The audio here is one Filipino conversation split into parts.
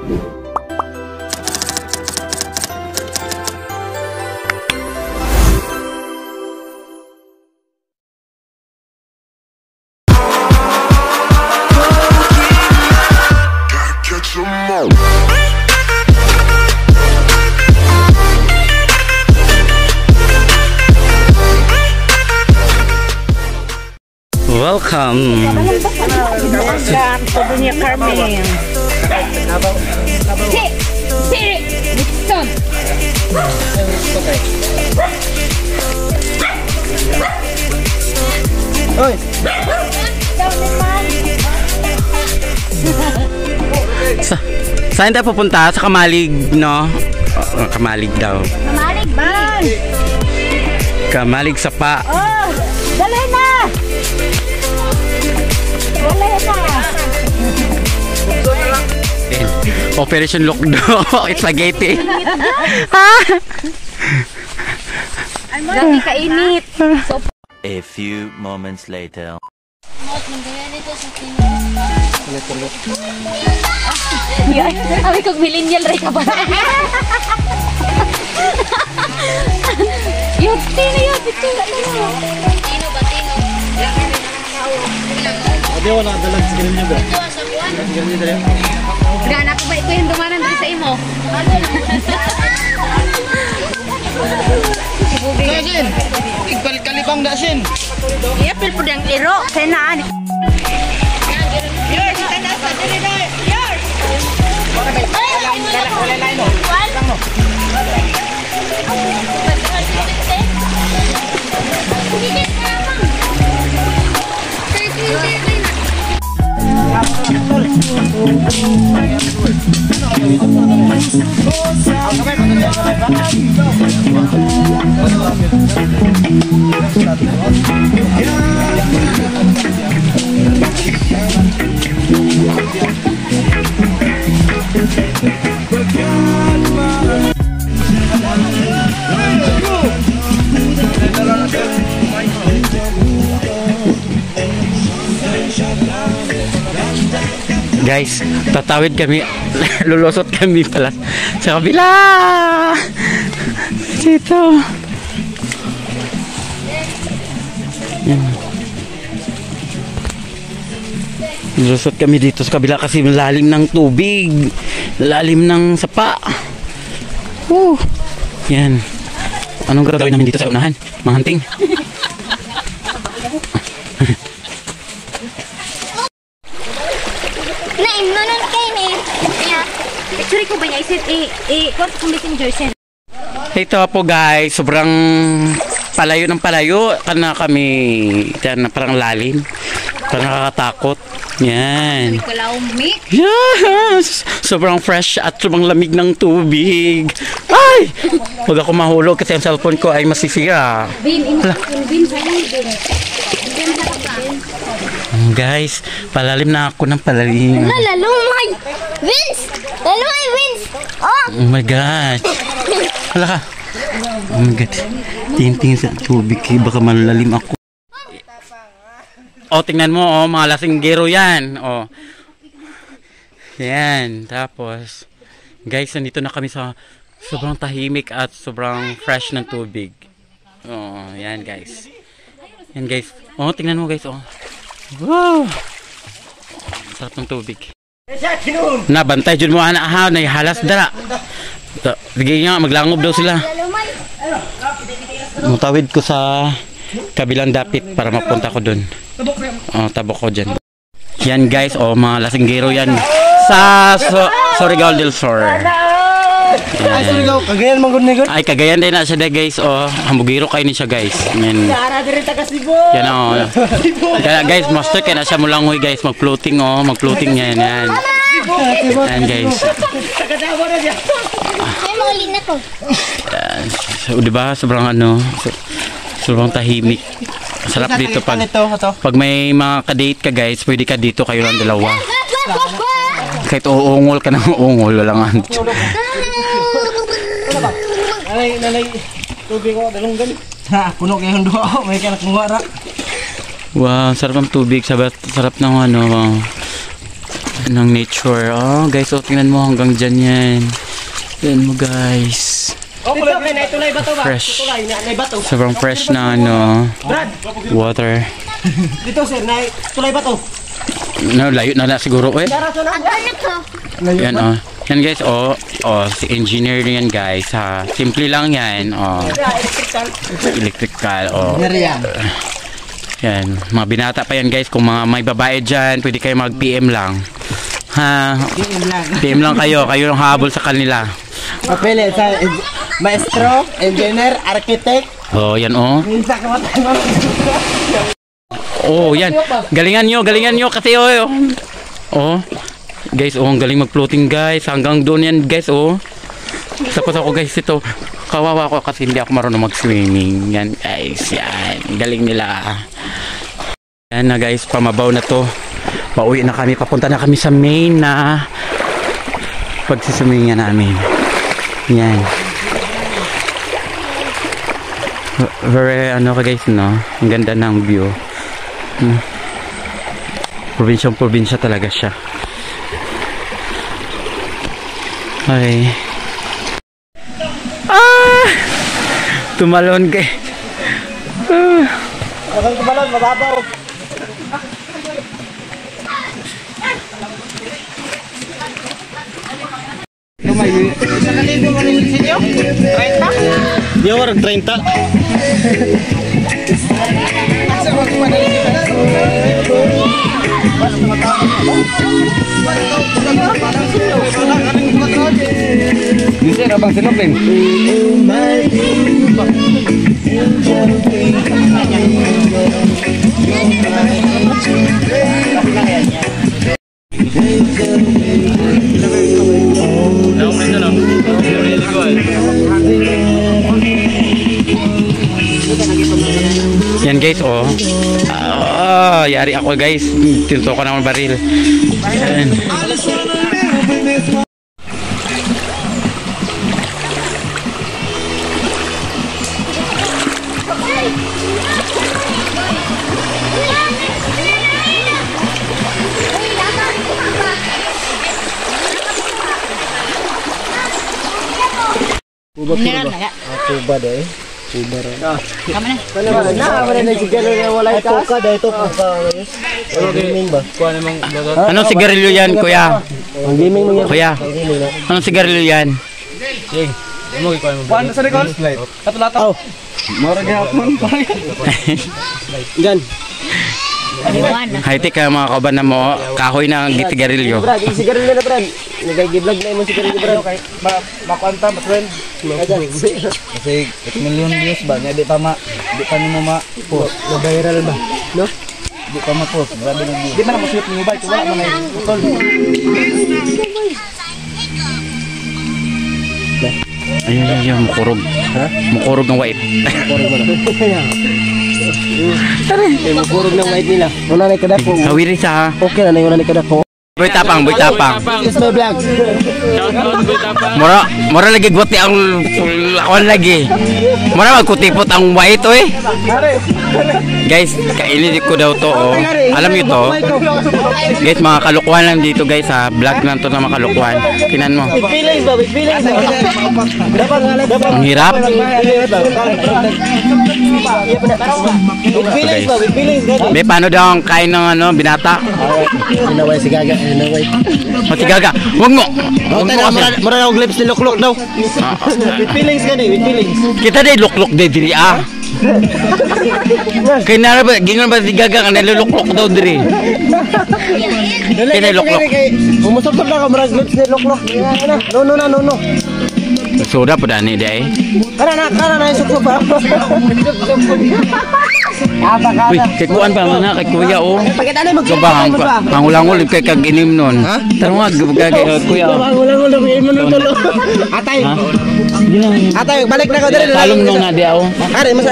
Welcome. Welcome to Dunia Carmen. Saan tayo pupunta? Sa Kamalig, no? Kamalig daw. Kamalig man. Kamalig Sapa. Oh, dali na. Dali na. Operation Lockdo. Spaghetti. Grabe kainit. A few moments later. Kami kong millennial rin ka ba? Yung tino yun, picture na yun. Tino ba, tino? Hindi ko nakadalag sa ganun niyo ba? Sa ganun niyo dali? Gana ko ba ito yung dumanan dito sa imo? Sin! Igpal-kalibang na sin! Iyapil po diyang iro. Senaan. Yours! Ita na sa dali na! Yours! Wala lain mo! Lang mo! Guys, tatawid kami. Lulusot kami pala sa kabila. Dito. Lulusot kami dito sa kabila kasi lalim ng tubig. Lalim ng sapa. Yan. Anong gagawin namin dito sa unahan? Mga hunting. Picture ko ba niya isit what kung messenger send. Ito po guys, sobrang palayo ng palayo. Kana kami dyan, parang lalim. Parang nakakatakot. Yan. Yes! Sobrang fresh at sobrang lamig ng tubig. Ay! Huwag ako mahulog kasi ang cellphone ko ay masisira. Guys, palalim na ako ng palalim. Lalumay! Vince! Lalumay, Vince! Oh my God! Hala ka! Oh my God! Tingin sa tubig, baka malalim ako. Oh, tingnan mo, oh, mga lasinggero yan. Oh. Yan, tapos guys, nandito na kami sa sobrang tahimik at sobrang fresh ng tubig. Oh, yan guys. Yan guys. Oh, tingnan mo guys, oh. Wow! Sarap ng tubig. Nabantay dyan mo anak ha, naihalas dala. Sige nga, maglangob daw sila. Mutawid ko sa kabilang dapit para mapunta ko dun. Oh, tabok ko dyan. Yan guys, oh, mga lasinggero yan. Sa Surigao del Sur. Kagayan mong good. Ay, Cagayan din na siya dahil guys. Oh, hambugiro kayo ni siya guys. Yan. Yan oh. Kaya guys, master kaya na siya mulangoy guys. Mag-floating oh. Mag-floating yan. Yan. Yan guys. So, diba? Sobrang ano. Sobrang tahimik. Sarap dito pag may mga ka-date ka guys. Pwede ka dito kayo lang dalawa. Kahit uungol ka ng uungol. Wala nga. Nanay, tubig ko, dalunggan. Ha, puno kayo yung duwa. May ka nakungwara. Wow, sarap ng tubig. Sarap ng ano. ng nature. Oh, guys, oh, tingnan mo hanggang dyan yan. Tingnan mo, guys. Dito, kay na tulay ba to ba? Fresh. Tulay na ba to? Sobrang fresh na, ano, Brad, water. dito sir, na tulay ba to? No, layo na siguro, eh. Dara to na. Yan, oh. Yan, guys, oh. Oh, si engineer yan, guys, ha. Simple lang yan, oh. Electrical. Electrical, oh. Yan. Yan, mga binata pa yan, guys. Kung mga may babae dyan, pwede kayo mag-PM lang. Ha? PM lang kayo. Kayo lang habol sa kanila. Papel sa maestro, engineer, architect. Oh, yan, oh. Minsan ka matay mo. Oh, yan. Galingan nyo kasi, oh. Oh. Guys, oh, ang galing mag-floating, guys. Hanggang doon yan, guys, oh. Tapos ako, guys, ito. Kawawa ko kasi hindi ako marunong mag-swimming. Yan, guys. Yan. Galing nila. Yan na, guys. Pamabaw na to. Pauwi na kami. Papunta na kami sa main na pagsiswimingan namin. Yan. Very, ano ka, guys, no? Ang ganda ng view. Probinsya talaga siya. Okay. Tumalon kay. Tumalon, mababaw. Isa ka libo mo rin sa inyo? 30? Di ako 30. Bisa abang sinopin. Yan, guys, oh. Yari ako, guys. Tinto ko naman baril. Yan. Kuba deh. Kuba rin. Kama na. Wala na sigalo na wala ka. Kuka dahil ito. Kuka. Gaming ba? Kuha namang bagat. Anong sigarilyo yan, kuya? Ang gaming mo yan. Kuya, anong sigarilyo yan? Jing. Mo ikaw mo. Kuan sa record. Katulataw. Mora gihapon pa. Gan. High-tech ka mga kaban na mo. Kahoy na ang sigarilyo. Brad, yung sigarilyo na Brad. Nagay-vlog na yung sigarilyo Brad. Makuanta, ma-friend. Kasi 8 million views ba? Di pa nimo ma-post. Na-viral ba? No? Di pa ma-post. Grabe ng views. Di man na ma-shoot mo ba? Ito wala man na utol. Ayun, mukurog. Mukurog ng white. Mukurog mo na. Mukurog ng white nila. Wala na kada po. Kawiri sa. Okay na wala na kada po. Boy tapang. Yes, my vlog. Mora lagi gwati ang lawan lagi. Mora magkutipot ang white, oy. Guys, kainin ko daw to, oh. Alam niyo to? Guys, mga kalukuhan lang dito, guys, ha. Vlog lang to na mga kalukuhan. Tinan mo. With feelings ba? With feelings. Ang hirap. With feelings ba? With feelings. Be, paano daw ang kain ng ano, binata? Inaway si Gaga. Inaway. O, si Gaga. Huwag mo. Huwag mo kasi. Mura na lips ni Lukluk daw. With feelings ka with feelings. Kita day lukluk day diri, ah. Kaya na ba, gingan ba si Gaga nga nalulukluk daw diri? Kaya lukluk. Umusap na ka, mura lips ni Lukluk. No. Soda pa dani day. Kana na isuk ba? Uy, kay kuan pa man kay kuya, oh. Pakita na Gabang pangulangol kay kag inim nun. Taro nga gagay kuya. Pangulangol na inom nun tulo. Atay, balik na ka diri. Talong nung na dia, oh. Are mas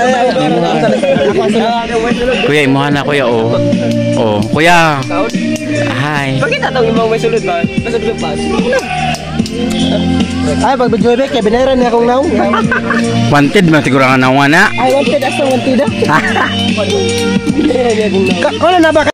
Kuya, imuhan na kuya, oh. Oh, kuya. Hi. Pakita daw imong may sulod ba? Masulod pa. Ay, pag video kay binayaran niya akong naong. Wanted man siguro nga nawa na. Ay, wanted as wanted. Kala na ba